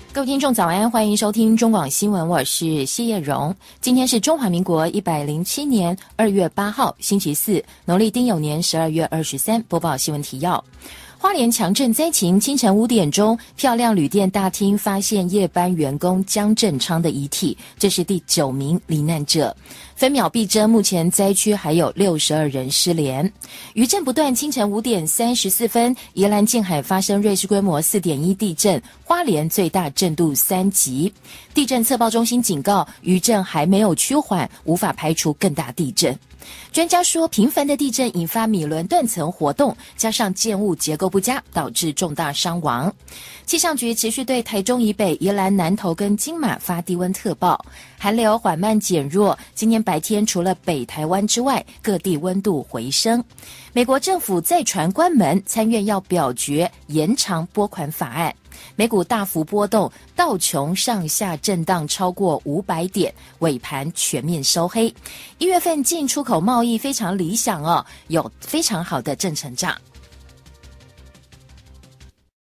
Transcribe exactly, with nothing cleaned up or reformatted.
各位听众早安，欢迎收听中广新闻，我是谢叶荣。今天是中华民国一百零七年二月八号星期四，农历丁酉年十二月二十三。播报新闻提要。花莲强震灾情，清晨五点钟，漂亮旅店大厅发现夜班员工江振昌的遗体，这是第九名罹难者。分秒必争，目前灾区还有六十二人失联。余震不断，清晨五点三十四分，宜兰近海发生瑞士规模四点一地震，花莲最大震度三级。地震测报中心警告，余震还没有趋缓，无法排除更大地震。专家说，频繁的地震引发米轮断层活动，加上建物结构不佳，导致重大伤亡。气象局持续对台中以北、宜兰南投跟金马发低温特报，寒流缓慢减弱。今天白天除了北台湾之外，各地温度回升。美国政府再传关门，参院要表决延长拨款法案。美股大幅波动，道琼上下震荡超过五百点，尾盘全面收黑。一月份进出口贸易非常理想哦，有非常好的正成长。